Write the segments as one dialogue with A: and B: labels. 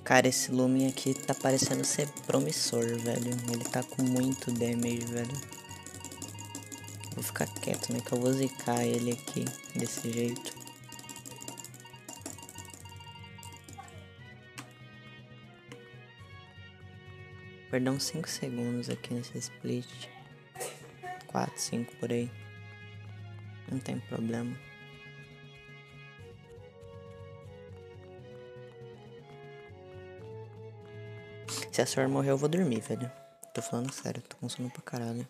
A: Cara, esse Lumin aqui tá parecendo ser promissor, velho. Ele tá com muito damage, velho. Vou ficar quieto, né? Que eu vou zicar ele aqui, desse jeito. Perder uns 5 segundos aqui nesse split. 4, 5 por aí. Não tem problema. Se a senhora morrer, eu vou dormir, velho. Tô falando sério, tô com sono pra caralho.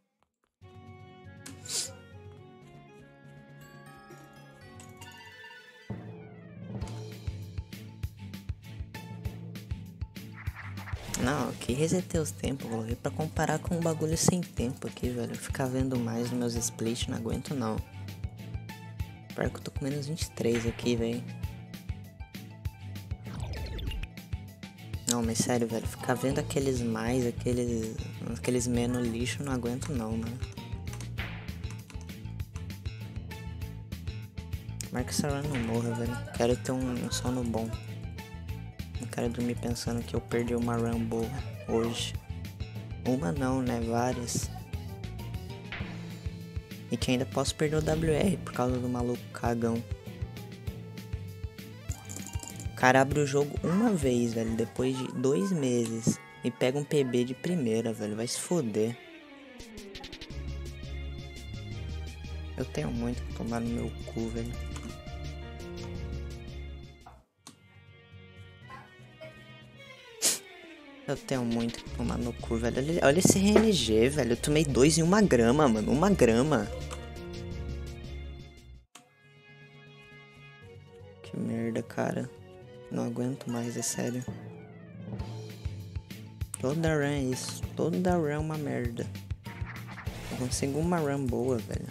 A: Não, aqui resetei os tempos, coloquei pra comparar com um bagulho sem tempo aqui, velho. Ficar vendo mais nos meus splits, não aguento não. Pior que eu tô com menos 23 aqui, velho. Não, mas sério, velho, ficar vendo aqueles mais, aqueles menos lixo, não aguento não, mano. Tomara que essa run não morra, velho. Quero ter um sono bom. Não quero dormir pensando que eu perdi uma run boa hoje. Uma não, né? Várias. E que ainda posso perder o WR por causa do maluco cagão. O cara abre o jogo uma vez, velho, depois de 2 meses. E pega um PB de primeira, velho. Vai se foder. Eu tenho muito que tomar no meu cu, velho. Eu tenho muito que tomar no cu, velho. Olha esse RNG, velho. Eu tomei 2 em 1 grama, mano. 1 grama. Que merda, cara. Não aguento mais, é sério. Toda run é isso. Toda run é uma merda. Eu consigo uma run boa, velho.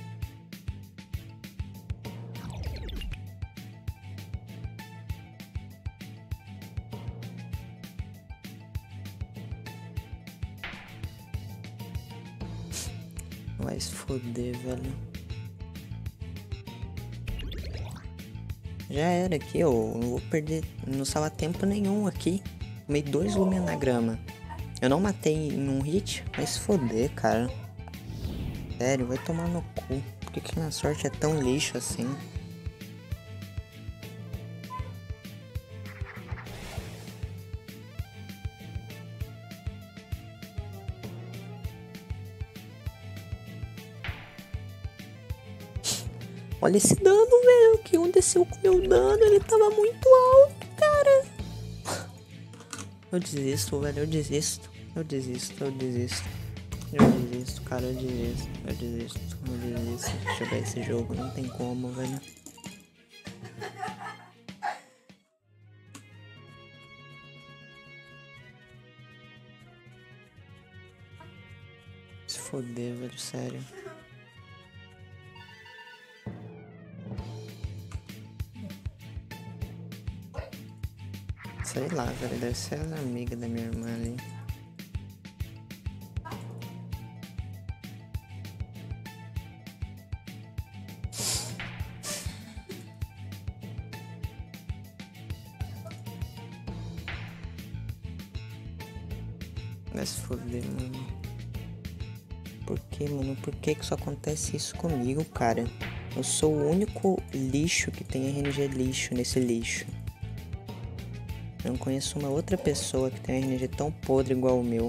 A: Vai se foder, velho. Já era aqui, eu não vou perder, não salva tempo nenhum aqui. Tomei 2 Lumion na grama. Eu não matei em um hit, mas se foder, cara. Sério, vai tomar no cu. Por que minha sorte é tão lixo assim? Olha esse dano, velho. O que aconteceu com o meu dano? Ele tava muito alto, cara. Eu desisto, velho. Eu desisto. Eu desisto, cara. Eu desisto. Jogar esse jogo. Não tem como, velho. Se foder, velho. Sério. Sei lá, velho, deve ser a amiga da minha irmã ali. Vai se foder, mano. Por que, mano? Por que isso acontece isso comigo, cara? Eu sou o único lixo que tem RNG lixo nesse lixo. Eu não conheço uma outra pessoa que tem um RNG tão podre igual o meu.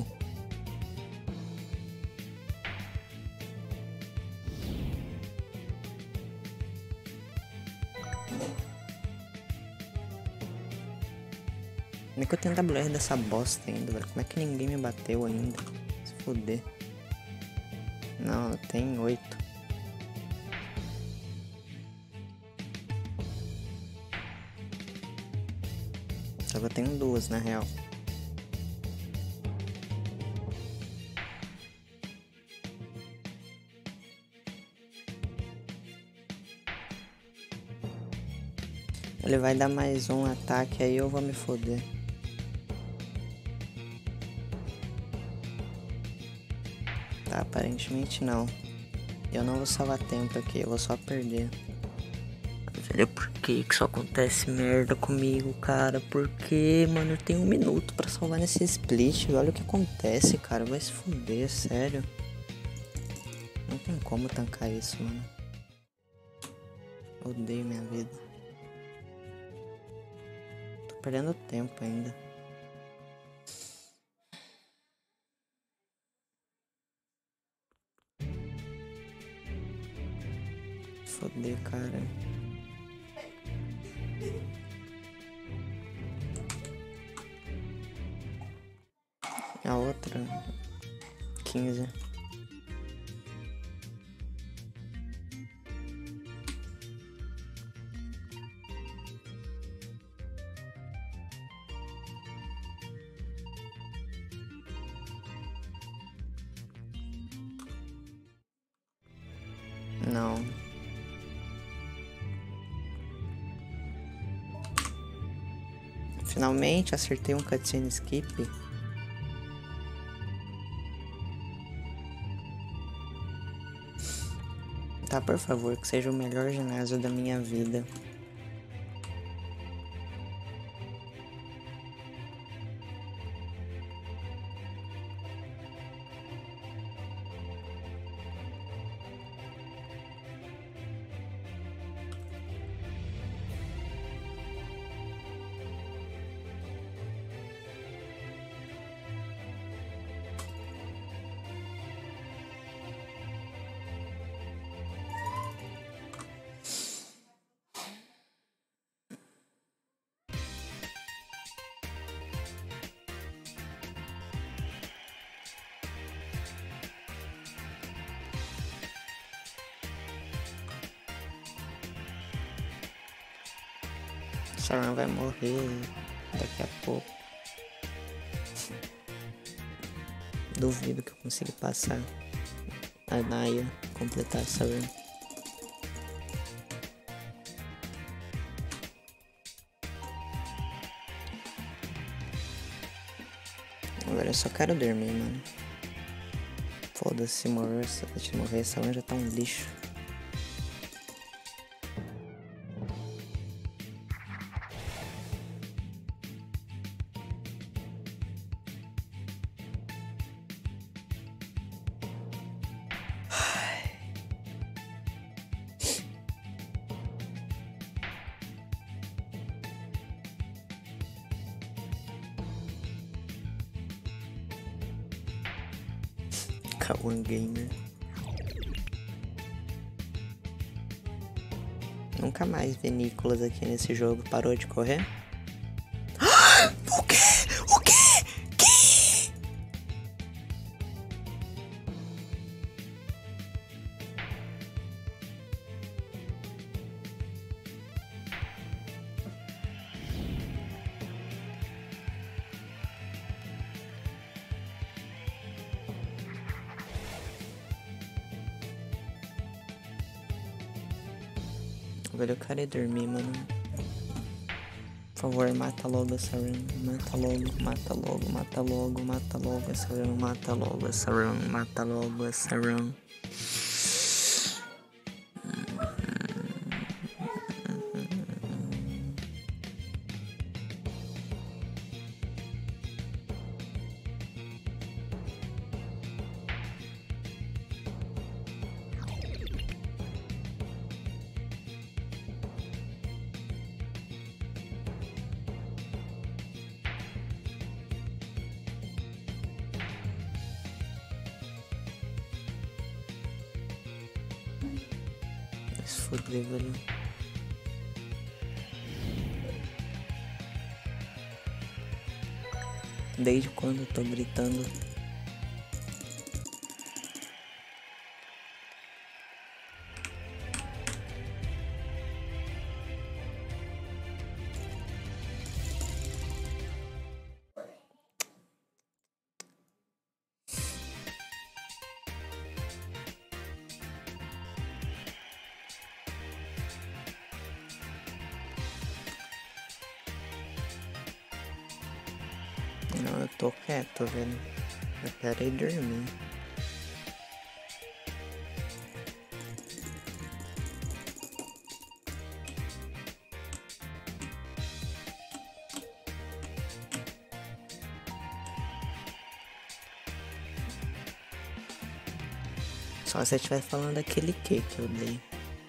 A: Como é que eu tenho WR dessa bosta ainda, velho? Como é que ninguém me bateu ainda? Se foder. Não, eu tenho 8. Só que eu tenho 2 na real. Ele vai dar mais um ataque aí, eu vou me foder. Tá, aparentemente não. Eu não vou salvar tempo aqui, eu vou só perder. Velho, por que que só acontece merda comigo, cara? Porque, mano, eu tenho 1 minuto pra salvar nesse split. Olha o que acontece, cara. Vai se fuder, sério. Não tem como tancar isso, mano. Eu odeio minha vida. Tô perdendo tempo ainda. Foder, cara. A outra 15. Não. Finalmente acertei um cutscene skip. Tá, por favor, que seja o melhor ginásio da minha vida. Saran vai morrer daqui a pouco. Duvido que eu consiga passar a Naya, completar essa run. Agora eu só quero dormir, mano. Foda-se, se morrer, essa run já tá um lixo. Kawan Gamer. Nunca mais vi Nicolas aqui nesse jogo. Parou de correr? O quê? O quê? Que? Velho, eu quero ir dormir, mano. Por favor, mata logo essa run. Mata logo, mata logo, mata logo, mata logo essa run. Mata logo essa run, mata logo essa run. Se fuder, velho. Desde quando eu tô gritando? Não, eu tô quieto, velho. Eu quero ir dormir. Só se você estiver falando daquele que eu dei.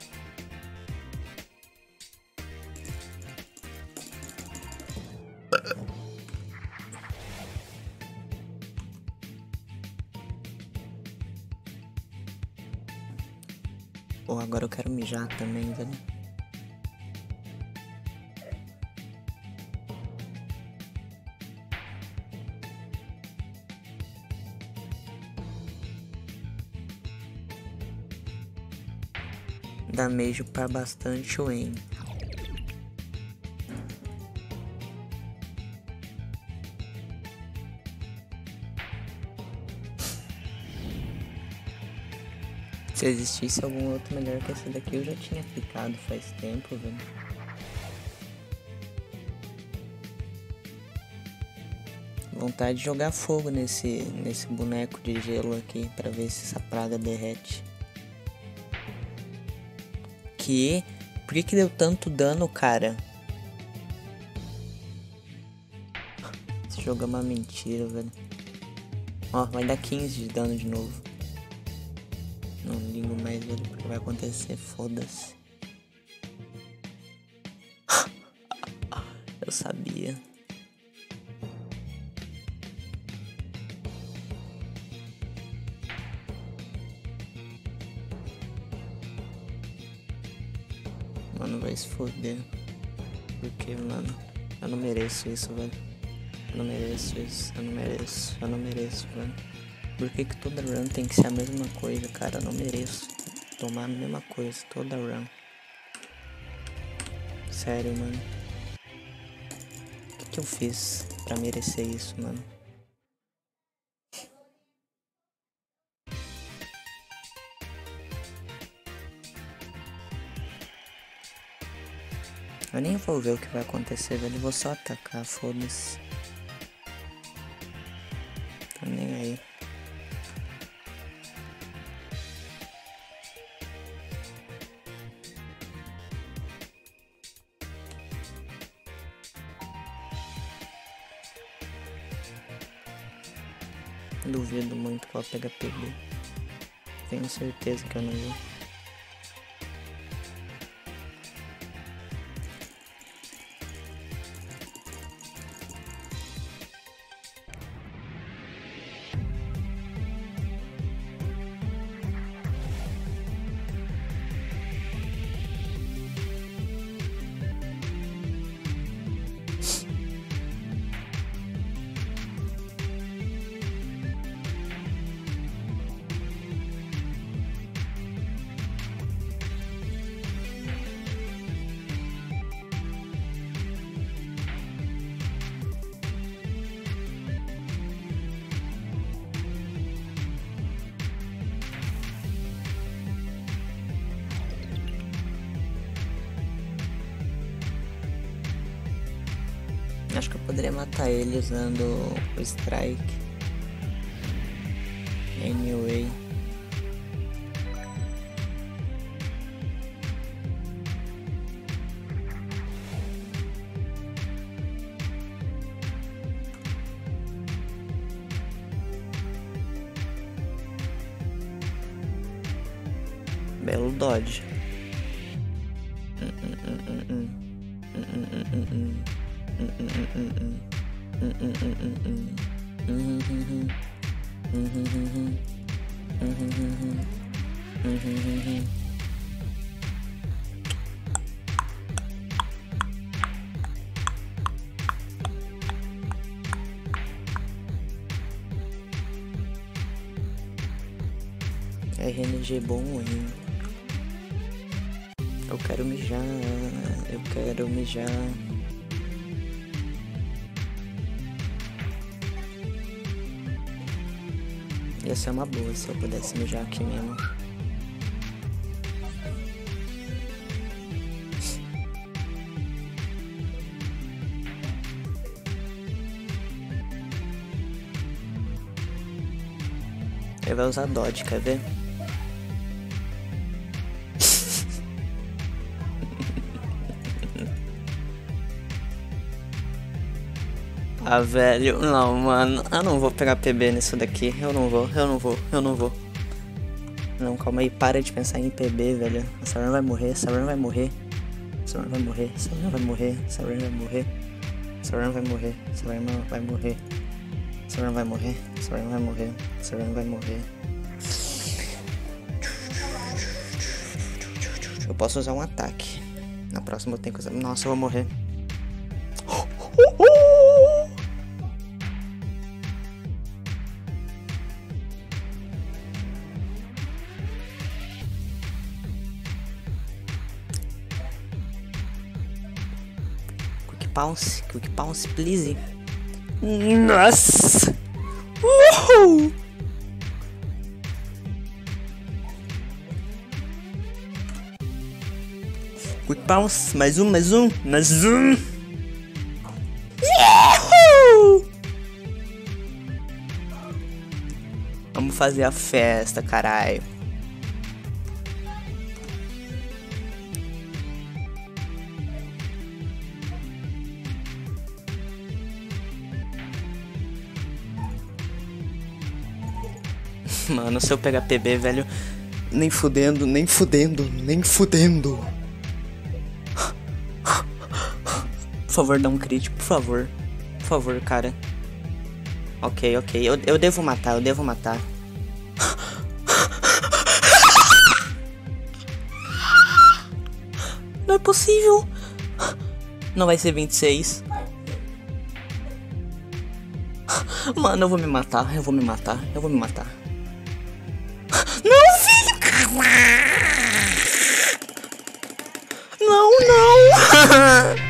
A: Pô, agora eu quero mijar também, velho. Damejo para bastante Wayne. Se existisse algum outro melhor que esse daqui, eu já tinha ficado faz tempo, velho. Vontade de jogar fogo nesse boneco de gelo aqui, pra ver se essa praga derrete. Por que deu tanto dano, cara? Esse jogo é uma mentira, velho. Ó, vai dar 15 de dano de novo. Não ligo mais, velho, porque vai acontecer, foda-se. Eu sabia. Mano, vai se foder. Porque, mano, eu não mereço isso, velho. Eu não mereço isso, eu não mereço, velho. Por que toda run tem que ser a mesma coisa, cara? Eu não mereço tomar a mesma coisa toda run. Sério, mano. O que eu fiz pra merecer isso, mano? Eu nem vou ver o que vai acontecer, velho. Eu vou só atacar, foda-se. Tô nem aí. Duvido muito que ela pega PB. Tenho certeza que eu não vou. Acho que eu poderia matar ele usando o Strike. Anyway. Belo dodge. RNG bom, hein? Eu quero mijar, eu quero mijar. Ia ser uma boa se eu pudesse mijar aqui mesmo. Ele vai usar dodge, quer ver? Ah, velho, não, mano, eu não vou pegar PB nisso daqui, eu não vou. Não. calma aí. Para de pensar em PB, velho. Essa run vai morrer, essa run vai morrer. Essa run vai morrer, essa run vai morrer, essa run vai morrer. Essa run vai morrer, essa run vai morrer. Essa run vai morrer, essa run vai morrer, essa run vai morrer. Eu posso usar um ataque. Na próxima eu tenho que usar. Nossa, eu vou morrer. Quick bounce, please. Nossa! Uhul! Quick bounce, mais um. Uhul! Vamos fazer a festa, caralho. Mano, se eu pegar PB, velho, nem fudendo. Por favor, dá um crit, por favor. Por favor, cara. Ok. Eu devo matar. Não é possível. Não vai ser 26. Mano, eu vou me matar. Não, filho! Não!